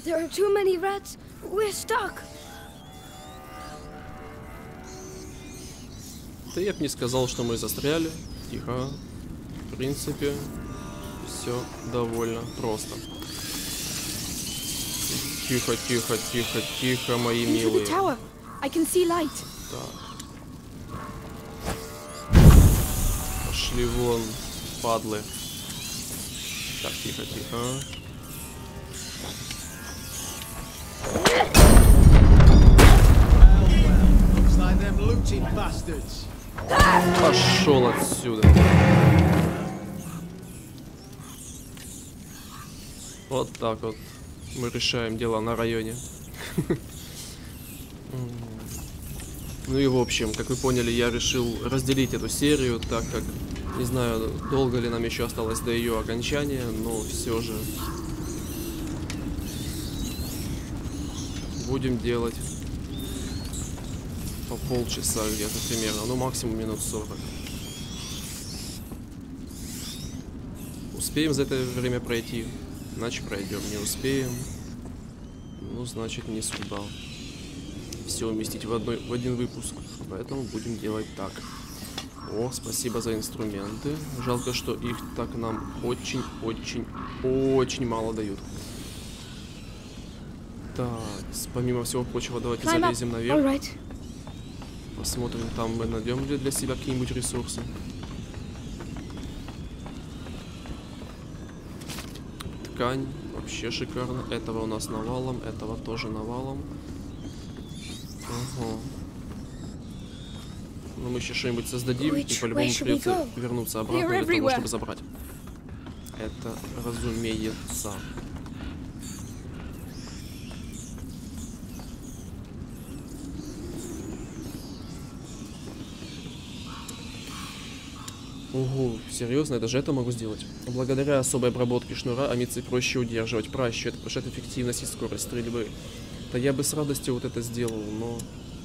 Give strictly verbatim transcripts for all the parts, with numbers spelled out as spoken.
There are too many rats. We're stuck. Да я бы не сказал, что мы застряли. Тихо. В принципе, все довольно просто. Тихо, тихо, тихо, тихо, мои милые. Так. Пошли вон, падлы. Так, тихо, тихо. Пошел отсюда. Вот так вот мы решаем дела на районе. Ну и в общем, как вы поняли, я решил разделить эту серию, так как не знаю, долго ли нам еще осталось до ее окончания, но все же будем делать по полчаса где-то примерно, ну максимум минут сорок. Успеем за это время пройти, иначе пройдем. Не успеем, ну значит не судьба все уместить в, одной, в один выпуск, поэтому будем делать так. О, спасибо за инструменты. Жалко, что их так нам очень-очень-очень мало дают. Так, помимо всего прочего, давайте залезем наверх. Посмотрим, там мы найдем ли для себя какие-нибудь ресурсы. Ткань, вообще шикарно. Этого у нас навалом, этого тоже навалом. Ага. Но мы еще что-нибудь создадим, и по-любому придется вернуться обратно для того, чтобы забрать. Это разумеется. Ого, серьезно, я даже это могу сделать. Благодаря особой обработке шнура амицы проще удерживать, проще, это повышает эффективность и скорость стрельбы. Да я бы с радостью вот это сделал, но...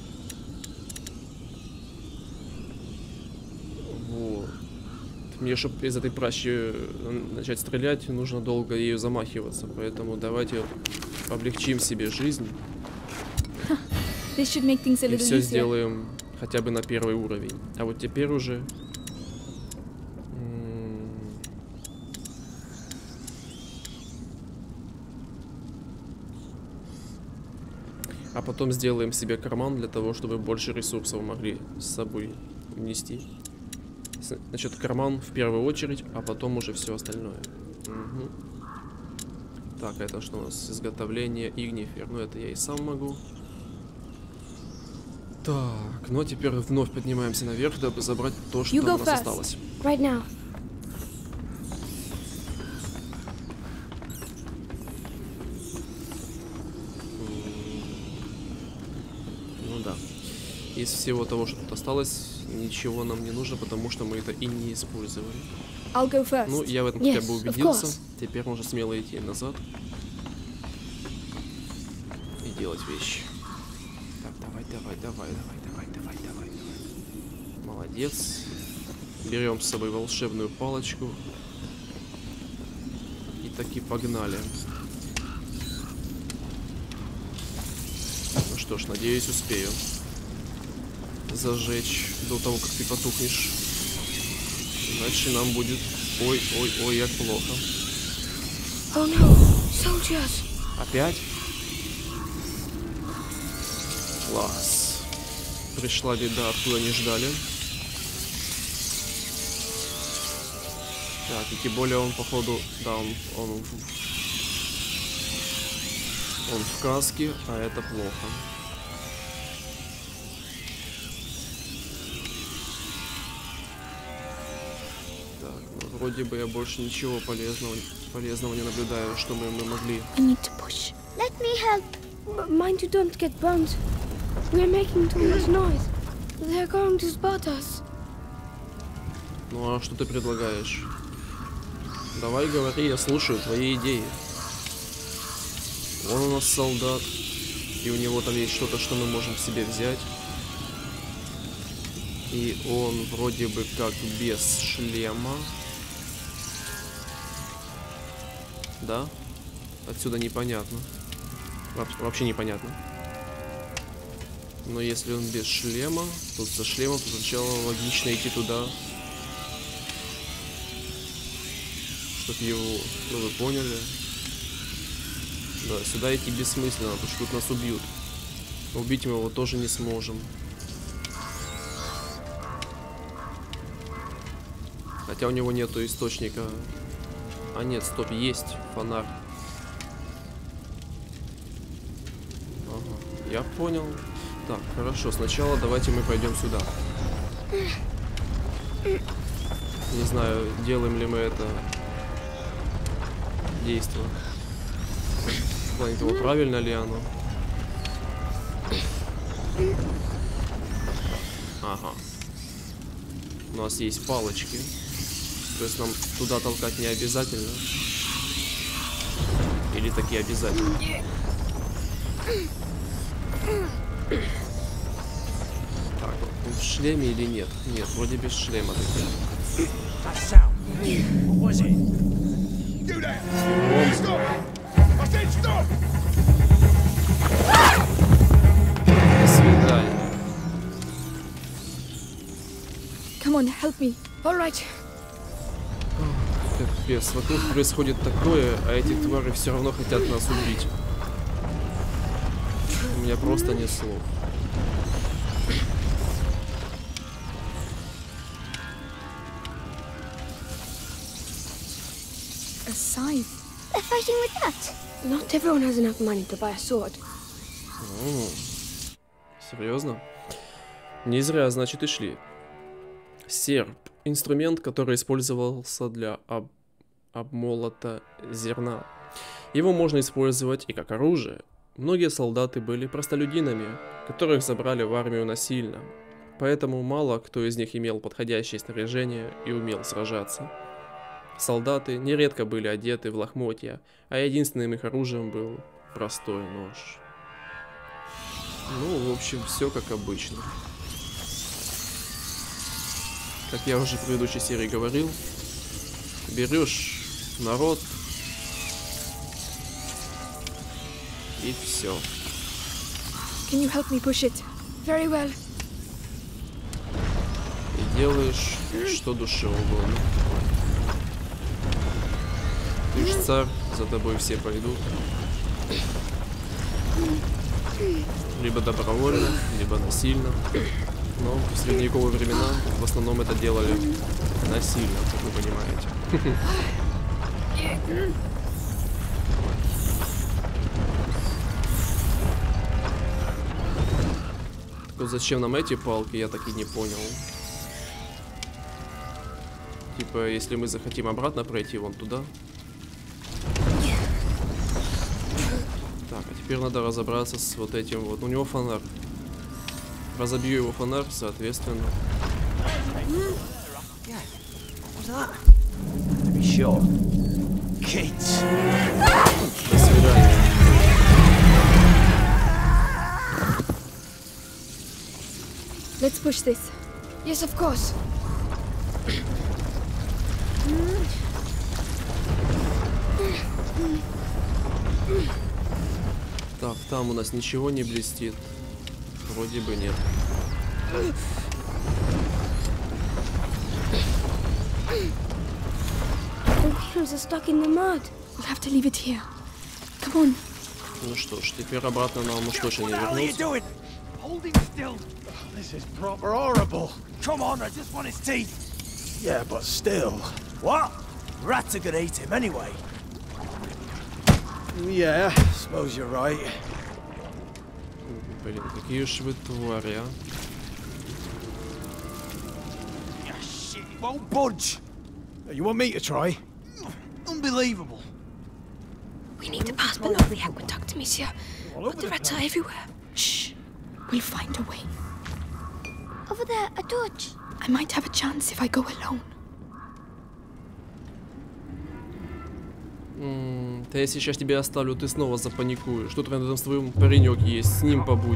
Вот. Мне, чтобы из этой пращи начать стрелять, нужно долго ею замахиваться, поэтому давайте облегчим себе жизнь. И все сделаем хотя бы на первый уровень. А вот теперь уже... А потом сделаем себе карман для того, чтобы больше ресурсов могли с собой внести. Значит, карман в первую очередь, а потом уже все остальное. Угу. Так, это что у нас? Изготовление игнифер. Ну, это я и сам могу. Так, ну а теперь вновь поднимаемся наверх, дабы забрать то, что у нас осталось. Right now. Из всего того, что тут осталось, ничего нам не нужно, потому что мы это и не использовали. Ну, я в этом yes, хотя бы убедился. Теперь можно смело идти назад и делать вещи. Так, давай, давай, давай, давай, давай, давай, давай, давай. Молодец. Берем с собой волшебную палочку. И таки погнали. Ну что ж, надеюсь, успею зажечь до того, как ты потухнешь. Иначе нам будет ой-ой-ой, как плохо. Oh no, soldiers. Опять? Класс. Пришла беда, откуда не ждали. Так, и тем более он, походу, да, он, он, он в каске, а это плохо. Вроде бы я больше ничего полезного, полезного не наблюдаю, что мы, мы могли. Let me help. Mind you don't get burnt. We're making too much noise. They're going to spot us. Ну а что ты предлагаешь? Давай говори, я слушаю твои идеи. Вон у нас солдат, и у него там есть что-то, что мы можем себе взять. И он вроде бы как без шлема. Да? Отсюда непонятно. Вообще непонятно. Но если он без шлема, то со шлемом то сначала логично идти туда. Чтоб его... Ну вы поняли. Да, сюда идти бессмысленно, потому что тут нас убьют. Убить мы его тоже не сможем. Хотя у него нету источника. А нет, стоп, есть фонарь. Ага, я понял. Так, хорошо, сначала давайте мы пойдем сюда. Не знаю, делаем ли мы это действие. В плане того, правильно ли оно. Ага. У нас есть палочки. То есть нам туда толкать не обязательно. Или таки обязательно. Так, он в шлеме или нет? Нет, вроде без шлема. До свидания. Come on, help me. All right. Капец, вокруг происходит такое, а эти твари все равно хотят нас убить. У меня просто нет слов. A scythe. They're fighting with that. Not everyone has enough money to buy a sword. О, серьезно? Не зря, значит, и шли. Серп. Инструмент, который использовался для об... обмолота зерна. Его можно использовать и как оружие. Многие солдаты были простолюдинами, которых забрали в армию насильно. Поэтому мало кто из них имел подходящее снаряжение и умел сражаться. Солдаты нередко были одеты в лохмотья, а единственным их оружием был простой нож. Ну, в общем, все как обычно. Как я уже в предыдущей серии говорил, берешь народ и все. Can you help me push it? Very well. И делаешь, что душе угодно. Ты ж царь, за тобой все пойдут. Либо добровольно, либо насильно. Но в средневековые времена в основном это делали насильно, как вы понимаете. Так вот зачем нам эти палки, я так и не понял. Типа, если мы захотим обратно пройти вон туда. Так, а теперь надо разобраться с вот этим вот. У него фонарь. Разобью его фонарь, соответственно. До свидания. Let's push this. Yes, of course. Так, там у нас ничего не блестит. Вроде бы нет. The wheels are stuck in the mud. We'll have to leave it here. Come on. Ну что ж, теперь обратно нам уж точно не вернуться. Holding still. This is proper horrible. Come on, I just want his teeth. Yeah, but still. What? Rats are gonna eat him anyway. Yeah, suppose you're right. Блин, какие уж вы твари, а. Yeah, shit, it won't budge. You want me to try? Unbelievable. We need to pass below the aqueduct, monsieur. But the rats are everywhere. Shh. We'll find a way. Over there, a torch. I might have a chance if I go alone. М-м, да я сейчас тебя оставлю, ты снова запаникуешь. Тут рядом с твоим паренек есть, с ним побудь.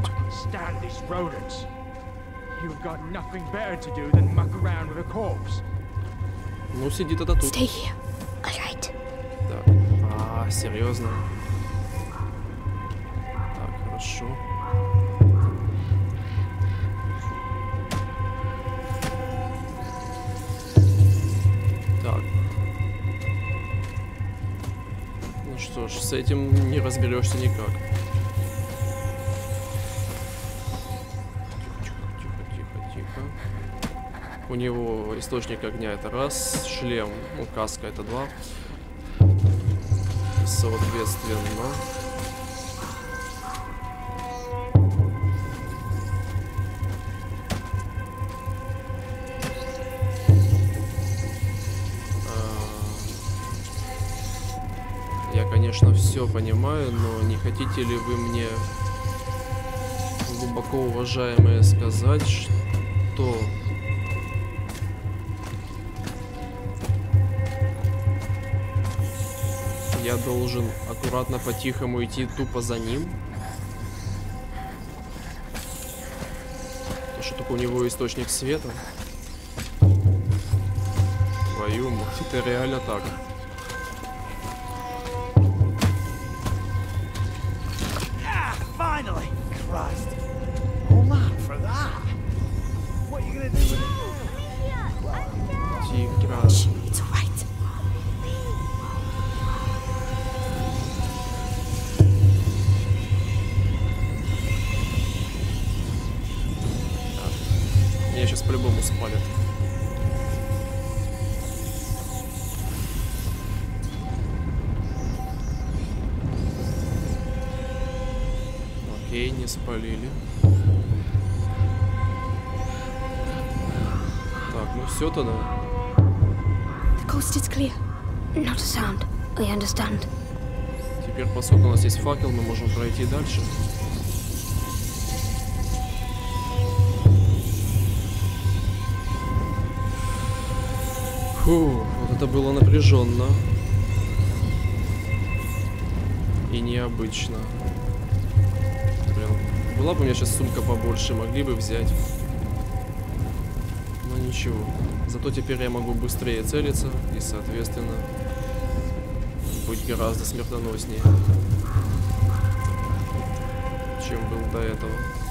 Ну сиди тогда тут. Stay here. All right. Так. А, серьезно? Хорошо. Так. Ну что ж, с этим не разберешься никак. У него источник огня это раз, шлем, ну каска это два. Соответственно. Я, конечно, все понимаю, но не хотите ли вы мне, глубоко уважаемые, сказать, что... Я должен аккуратно по-тихому идти тупо за ним. То, что только у него источник света. Твою мать, это реально так. Тигра. Меня сейчас по-любому спалят. Окей, не спалили. Так, ну все тогда. The coast is clear. Not a sound. I understand. Теперь, поскольку у нас есть факел, мы можем пройти дальше. Фу, вот это было напряженно. И необычно. Блин, была бы у меня сейчас сумка побольше, могли бы взять. Но ничего. Зато теперь я могу быстрее целиться и, соответственно, быть гораздо смертоноснее, чем был до этого.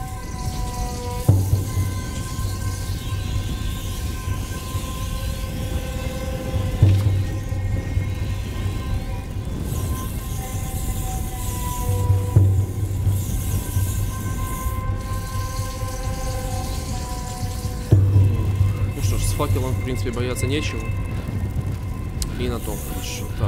С факелом, в принципе, бояться нечего. И на том хорошо. Так.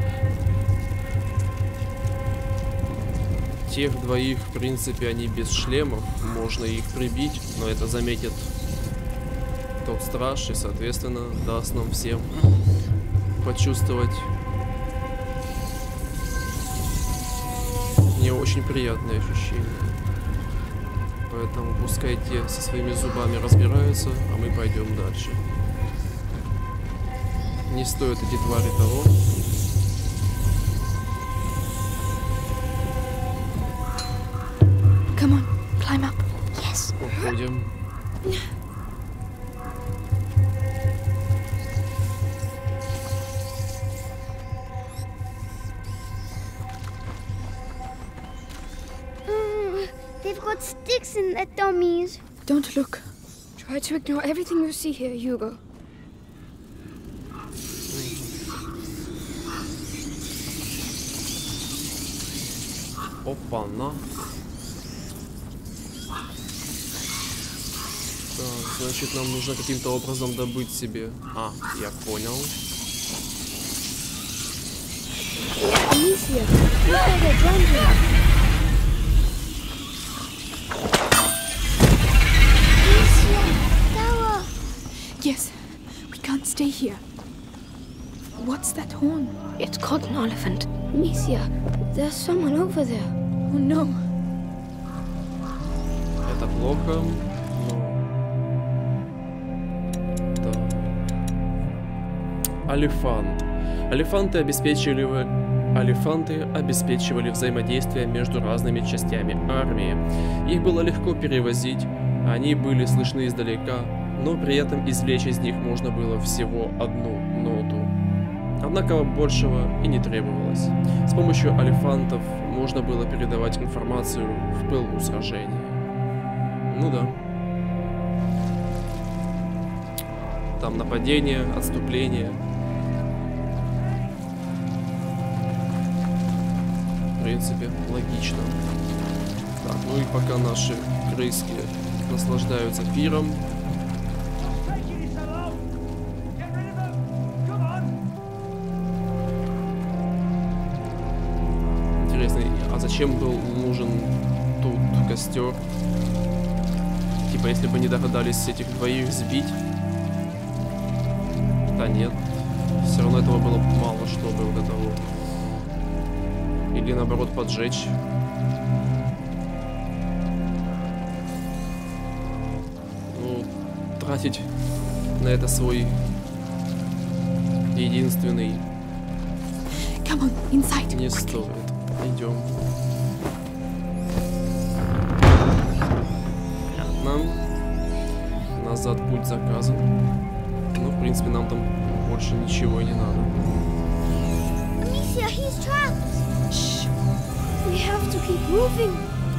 Тех двоих, в принципе, они без шлемов. Можно их прибить, но это заметит тот страж и, соответственно, даст нам всем почувствовать не очень приятные ощущения. Поэтому пускай те со своими зубами разбираются, а мы пойдем дальше. Не стоят эти твари того. Come on, climb up. Yes. Уходим. They've got sticks in their dummies. Don't look. Try to ignore everything you see here, Hugo. Опа-на. Так, значит, нам нужно каким-то образом добыть себе... А, я понял. Amicia, look at the dungeon. Yes, we can't stay here. What's that horn? It's called an elephant. Amicia, there's someone over there. Oh no. Это плохо. Но... Да. Алифант. Алифанты обеспечивали... Алифанты обеспечивали взаимодействие между разными частями армии. Их было легко перевозить, они были слышны издалека, но при этом извлечь из них можно было всего одну ноту. Однако большего и не требовалось. С помощью алифантов можно было передавать информацию в пылу сражения. Ну да. Там нападение, отступление. В принципе, логично. Так, ну и пока наши крыски наслаждаются пиром. Интересно, а зачем был нужен тут костер? Типа, если бы не догадались этих двоих сбить. Да нет. Все равно этого было мало, чтобы вот этого. Или наоборот поджечь. Ну, тратить на это свой единственный Come on, inside. Не стоит. Идем. Нам назад путь заказан. Ну, в принципе, нам там больше ничего и не надо. Amicia, he's trapped. Shh. We have to keep moving.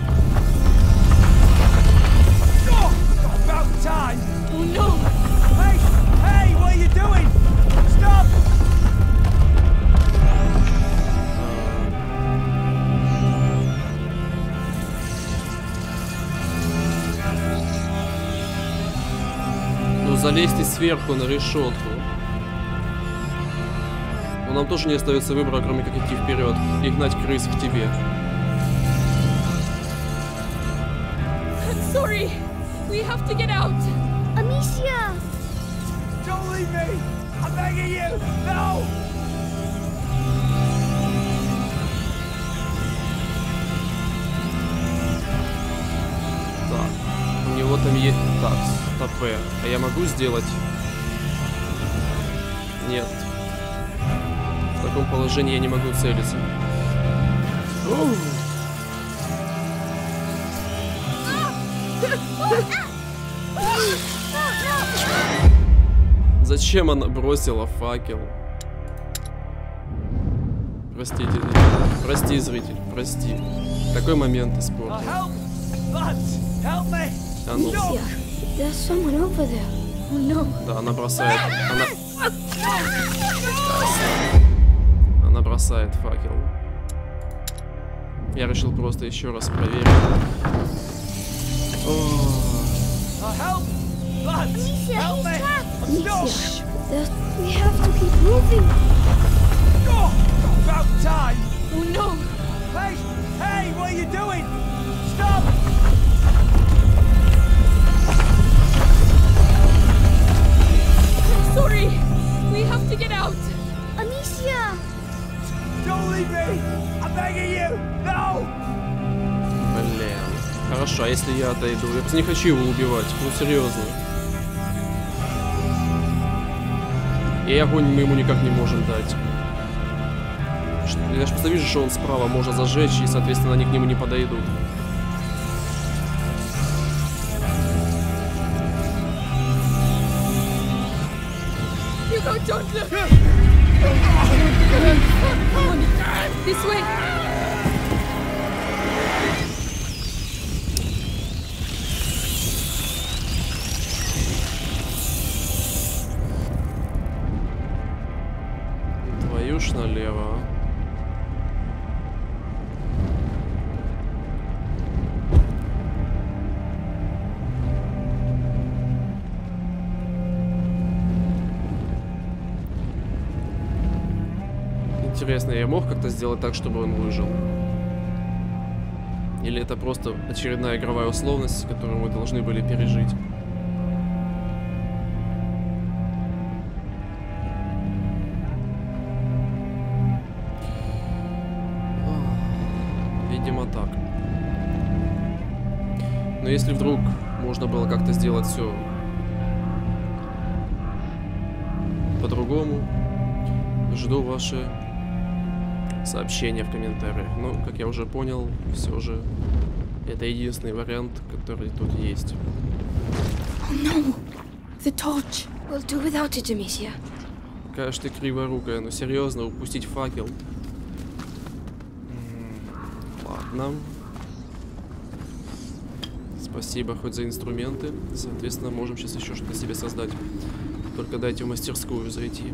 Oh, about time. Oh no! Hey, hey, what are you doing? Stop! Ну, залезьте сверху на решетку. Но нам тоже не остается выбора, кроме как идти вперед и гнать крыс к тебе. I'm sorry. We have to get out. Amicia! Don't leave me! I'm begging you! No! Так, у него там есть... Так, стопэ. А я могу сделать? Нет. В таком положении я не могу целиться. Оу. Зачем она бросила факел? Простите, прости, зритель, прости. Такой момент испортил. А ну. Amicia, there's someone over there. Oh no! Да, она бросает. Она... Она бросает факел. Я решил просто еще раз проверить. О. Amicia, he's trapped. Amicia, there's... we have to keep moving. Oh, about time! Oh no! Hey, hey, what are you doing? Stop! I'm sorry. We have to get out. Amicia! Don't leave me! I'm begging you! No! Блин. Хорошо, а если я отойду? Я просто не хочу его убивать. Ну серьезно. И огонь мы ему никак не можем дать. Я же просто вижу, что он справа может зажечь, и, соответственно, они к нему не подойдут. You go, don't look. Come on, this way. Твою ж налево. Интересно, я мог как-то сделать так, чтобы он выжил? Или это просто очередная игровая условность, которую мы должны были пережить? Видимо, так. Но если вдруг можно было как-то сделать все по-другому, жду ваши сообщения в комментариях. Но, как я уже понял, все же это единственный вариант, который тут есть. Oh no! The torch. We'll do without it, Amicia. Какая ж ты криворукая, ну серьезно, упустить факел. Ладно. Спасибо хоть за инструменты. Соответственно, можем сейчас еще что-то себе создать. Только дайте в мастерскую зайти.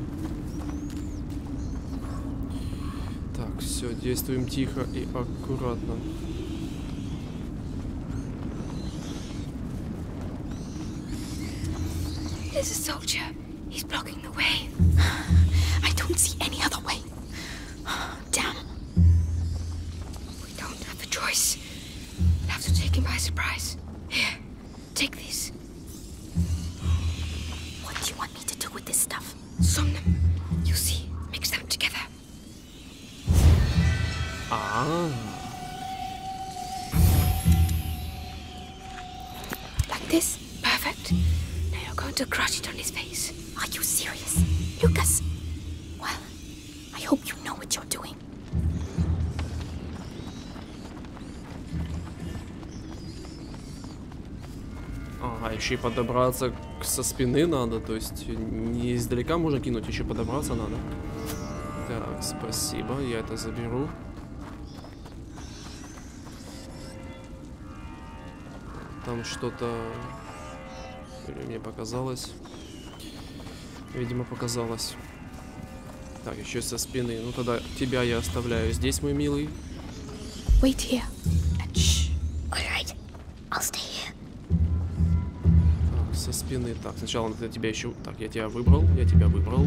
Так, все, действуем тихо и аккуратно. There's a soldier. He's blocking the way. I don't see any other way. Damn. We don't have a choice. We'll have to take him by surprise. Here, take this. What do you want me to do with this stuff? Some them. You see, mix them together. Ah. Like this? Perfect. Now you're going to crush it on his face. Are you serious? Lucas! Well, I hope you know what you're doing. Ага, еще и подобраться к, со спины надо, то есть не издалека можно кинуть, еще подобраться надо. Так, спасибо, я это заберу. Там что-то... Или мне показалось? Видимо, показалось. Так, еще со спины. Ну тогда тебя я оставляю здесь, мой милый. Wait here. And shh. All right. I'll stay here. Так, со спины. Так, сначала я тебя еще... Так, я тебя выбрал. Я тебя выбрал.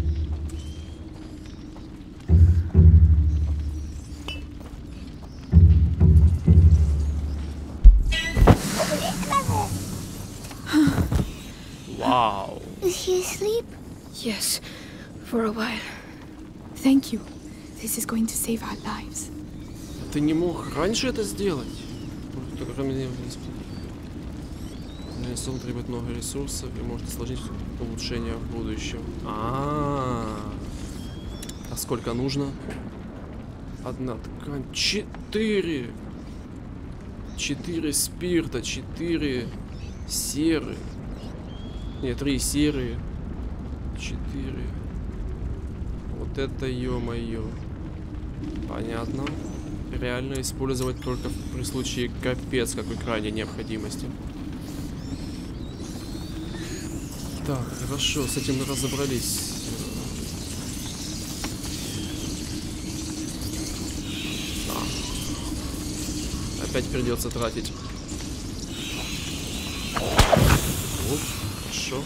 Вау. Is he asleep? Yes, for a while. Thank you. This is going to save our lives. Ты не мог раньше это сделать? Сон требует много ресурсов и может осложнить улучшение в будущем. А, -а, -а. А сколько нужно? Одна ткань. Четыре. Четыре спирта, четыре серы. Нет, три серые. Четыре. Вот это ё-моё. Понятно. Реально использовать только при случае капец какой крайней необходимости. Так, хорошо, с этим мы разобрались. А. Опять придется тратить. Вот, хорошо.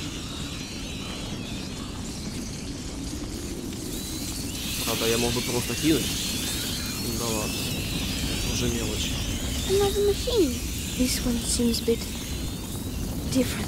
Правда, я мог бы просто кинуть. Да ладно, это уже мелочь. Another machine. This one seems a bit different.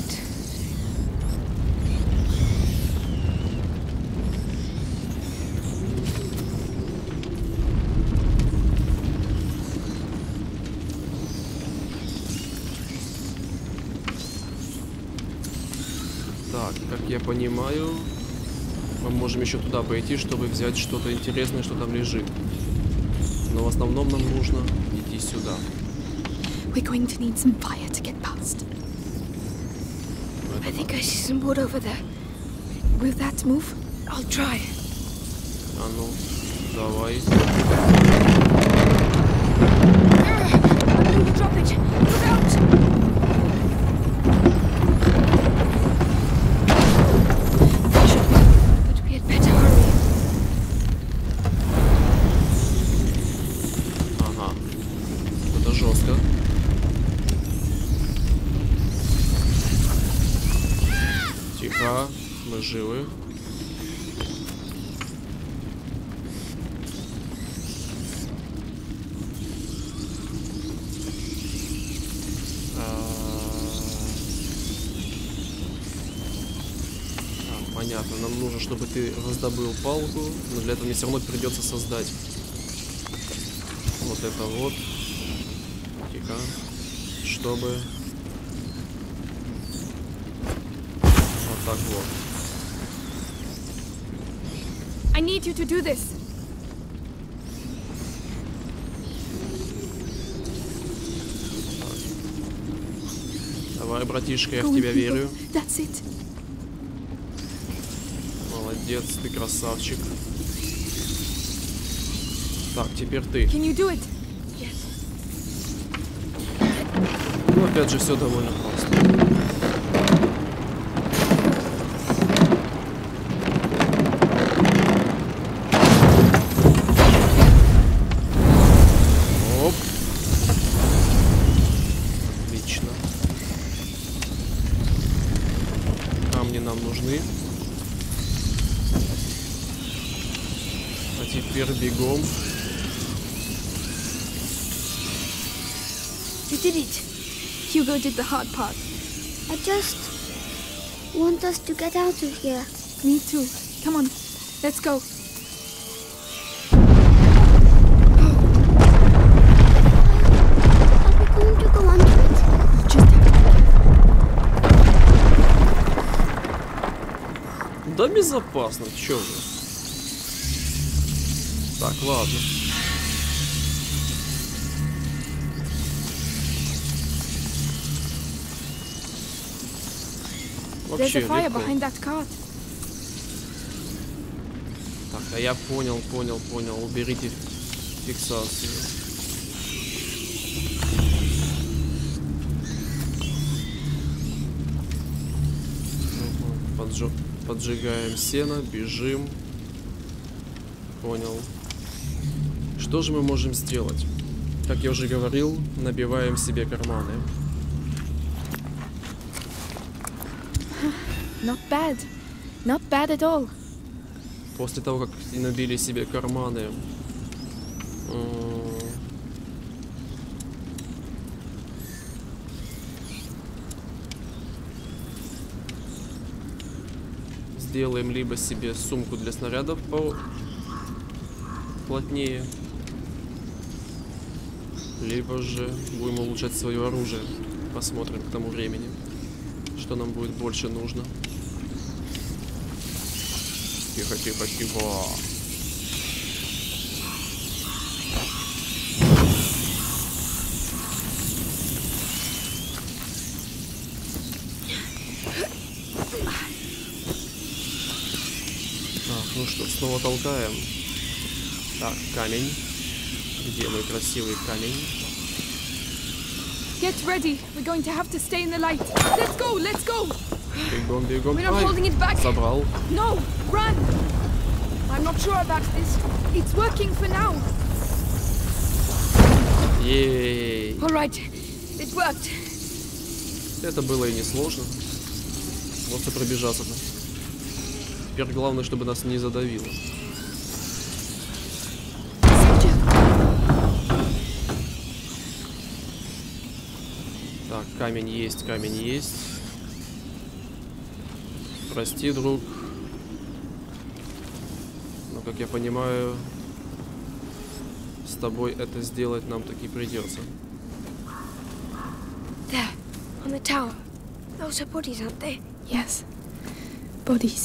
Так, как я понимаю, мы можем еще туда пойти, чтобы взять что-то интересное, что там лежит. Но в основном нам нужно идти сюда. We're going to need some fire to get past. I think I see some wood over there. Will that move? I'll try. А ну, давай. I'm going to drop it. Look out! But we had better hurry. Ага. Это жестко. Тихо, мы живы. Понятно, нам нужно, чтобы ты раздобыл палку, но для этого мне все равно придется создать вот это вот. Тихо. Чтобы вот так вот. I need you to do this. Давай, братишка, я Go в тебя with me, верю. go. That's it. Молодец, ты красавчик. Так, теперь ты. Can you do it? Yes. Ну, опять же, все довольно просто. Оп. Отлично. Камни нам нужны. А теперь бегом. You did it. Hugo did the hard part. I just want us to get out of here. Me too. Come on, let's go. Are we going to go under it? Just have to Да безопасно, чё вы. Так, ладно. There's Вообще a fire легко. behind that cart. Так, а я понял, понял, понял. Уберите фиксацию. Угу. Поджи... Поджигаем сено, бежим. Понял. Что же мы можем сделать? Как я уже говорил, набиваем себе карманы. Not bad. Not bad at all. После того, как набили себе карманы, сделаем либо себе сумку для снарядов плотнее, либо же будем улучшать свое оружие. Посмотрим к тому времени, что нам будет больше нужно. Тихо, тихо, тихо. Так, ну что, снова толкаем. Так, камень. Где мой красивый камень? Get ready. We're going to have to stay in the light. Let's go, let's go. Бегом, бегом. We're not Ай, holding it back. забрал. No, run. I'm not sure about this. It's working for now. Ей. All right, it worked. Это было и не сложно. Вот и пробежаться-то. Теперь главное, чтобы нас не задавило. Так, камень есть, камень есть. Прости, друг. Но, как я понимаю, с тобой это сделать нам таки придется. There, on the tower. Those are bodies, aren't they? Yes, bodies.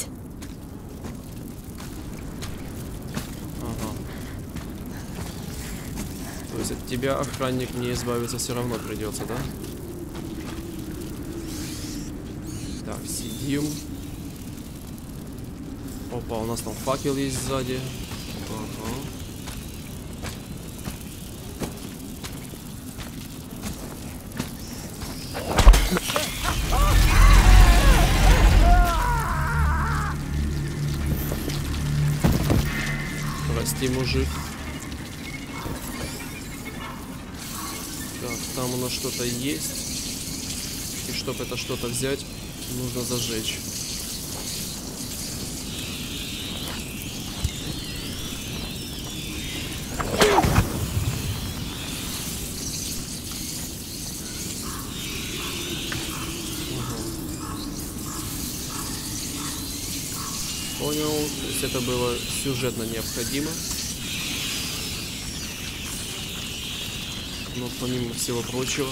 Ага. То есть от тебя, охранник, не избавиться все равно придется, да? Так, сидим. Опа, у нас там факел есть сзади. Ага. Прости, мужик. Так, там у нас что-то есть. И чтобы это что-то взять, нужно зажечь. Понял, то есть это было сюжетно необходимо. Но помимо всего прочего,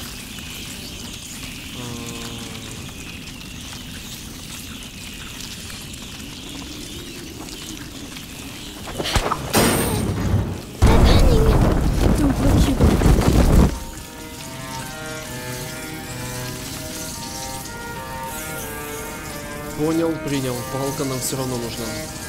Don't look, Hugo. Понял, принял. Палка нам все равно нужна.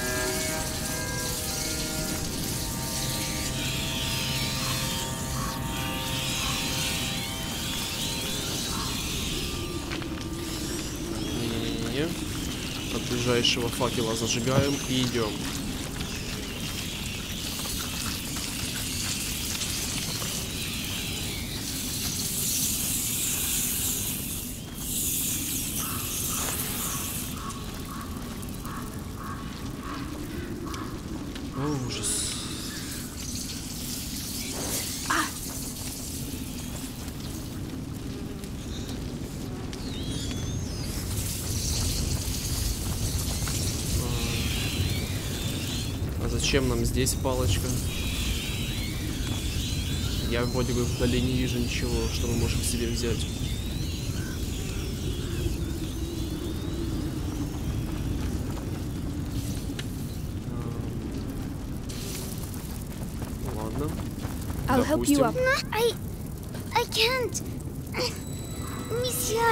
Не-не-не. От ближайшего факела зажигаем и идем. О, ужас. Ah. А зачем нам здесь палочка? Я вроде бы вдали не вижу ничего, что мы можем себе взять. I'll help you up. No, I... I can't. Monsieur...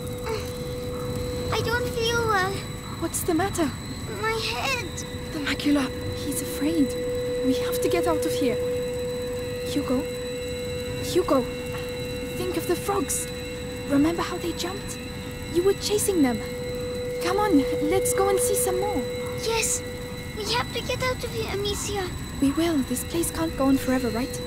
I don't feel well. What's the matter? My head. The macula. He's afraid. We have to get out of here. Hugo. Hugo. Think of the frogs. Remember how they jumped? You were chasing them. Come on, let's go and see some more. Yes. We have to get out of here, Amicia. We will. This place can't go on forever, right?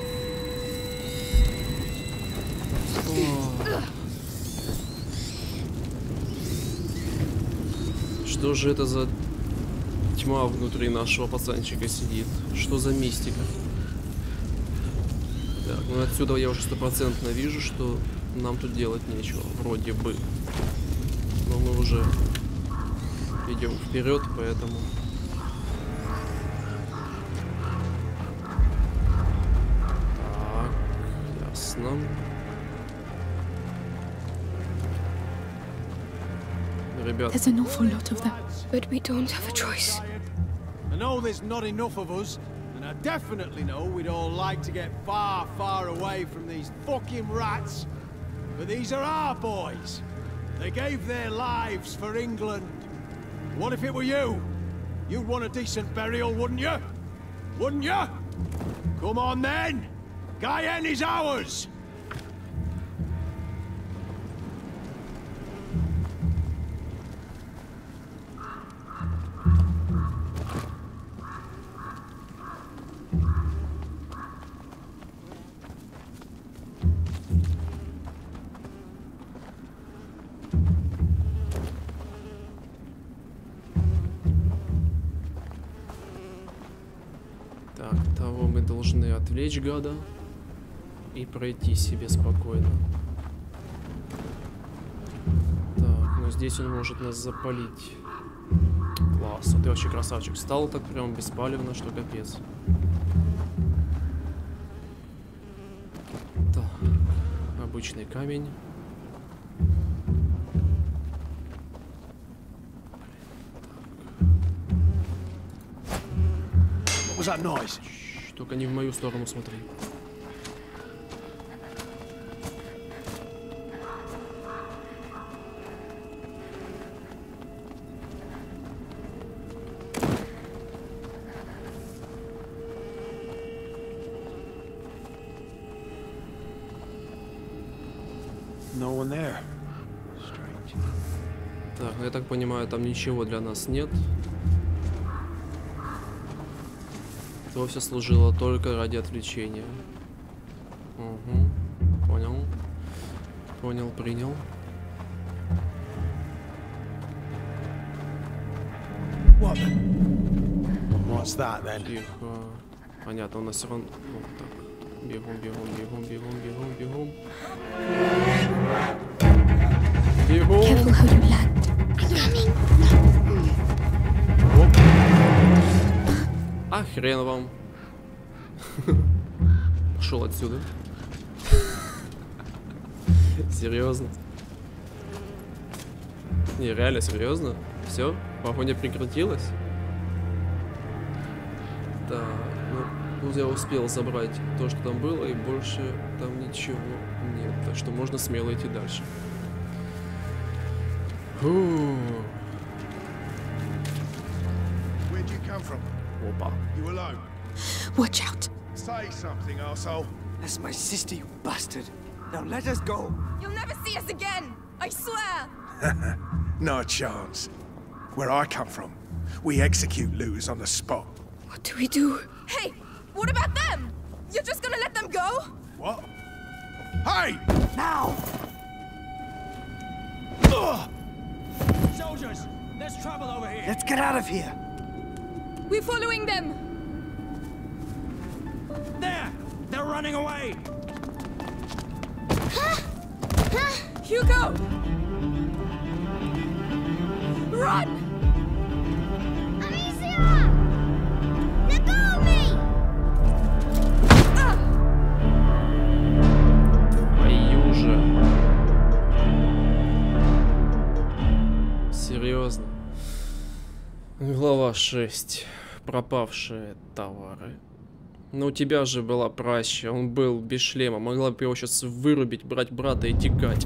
Что же это за тьма внутри нашего пацанчика сидит? Что за мистика? Так, ну отсюда я уже стопроцентно вижу, что нам тут делать нечего, вроде бы. Но мы уже идем вперед, поэтому... Так, ясно. Ребят. There's an awful lot of them. But we don't have a choice. I know there's not enough of us, and I definitely know we'd all like to get far, far away from these fucking rats. But these are our boys. They gave their lives for England. What if it were you? You'd want a decent burial, wouldn't you? Wouldn't you? Come on then! Guyenne is ours! Так, того мы должны отвлечь гада и пройти себе спокойно. Так, но здесь он может нас запалить. Класс, а ты вообще красавчик. Стал так прям беспалевно, что капец. Так, обычный камень. What was that noise? Shh, только не в мою сторону смотри. No one there. Strange. Так, ну я так понимаю, там ничего для нас нет. То все служило только ради отвлечения. Угу. Понял. Понял, принял. What? What's that then? Тихо. Понятно, у нас все равно... Вот так. Бегом, бегом, бегом, бегом, бегом, бегом. Бегом. Careful how you land. Оп. А хрен вам. Пошел отсюда. Серьезно? Не, реально серьезно? Все? Погоня прекратилась? Так, ну, тут я успел забрать то, что там было, и больше там ничего нет. Так что можно смело идти дальше. Фу. come from? Опа. You alone? Watch out. Say something, arsehole. That's my sister, you bastard. Now let us go. You'll never see us again. I swear. No chance. Where I come from, we execute looters on the spot. What do we do? Hey, what about them? You're just gonna let them go? What? Hey! Now! Ugh! Soldiers, there's trouble over here. Let's get out of here. We're following them. There! They're running away! Hugo! Run! Amicia! Let go of me! Твою же. Серьезно. Глава шесть. Пропавшие товары. Но у тебя же была праща, он был без шлема, могла бы его сейчас вырубить, брать брата и текать.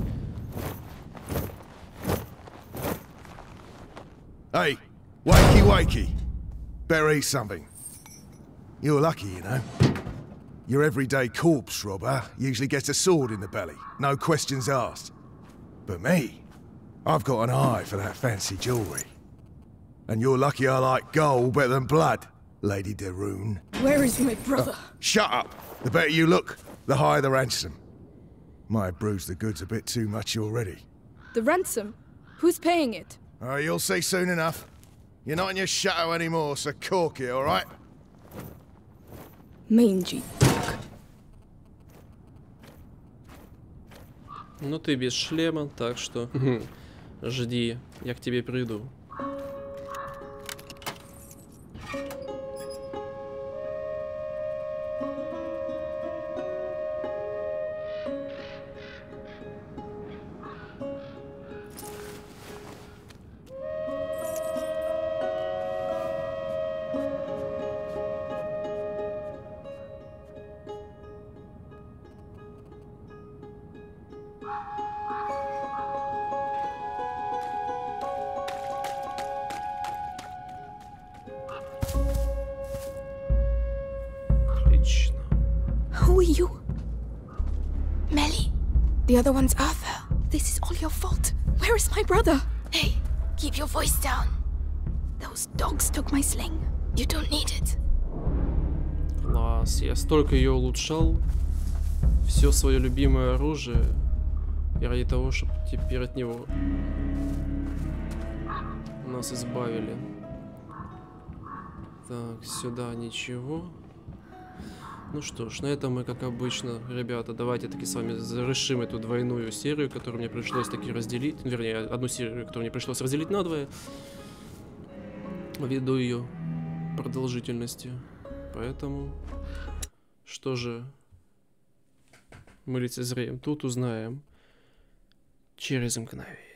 Hey, wakey wakey. Better eat something. You're lucky, you know. Your everyday corpse robber usually gets a sword in the belly, no questions asked. But me, I've got an eye for that fancy jewellery. And you're lucky I like gold better than blood, Lady de Rune. Where is my brother? Oh, shut up! The better you look, the higher the ransom. Might have bruised the goods a bit too much already. The ransom? Who's paying it? Oh, you'll see soon enough. You're not in your shadow anymore, so cork it, alright? Mangy dog. Ну ты без шлема, так что жди, я к тебе приду. Отлично. Who are you? Melly. The other one's Arthur. This is all your fault. Where is my brother? Hey, keep your voice down. Those dogs took my sling. You don't need it. Класс, я столько ее улучшал. Все свое любимое оружие. И ради того, чтобы теперь от него нас избавили. Так, сюда ничего. Ну что ж, на этом мы, как обычно, ребята, давайте таки с вами завершим эту двойную серию, которую мне пришлось таки разделить. Вернее, одну серию, которую мне пришлось разделить надвое. Ввиду ее продолжительности. Поэтому, что же мы лицезреем? Тут узнаем через мгновение.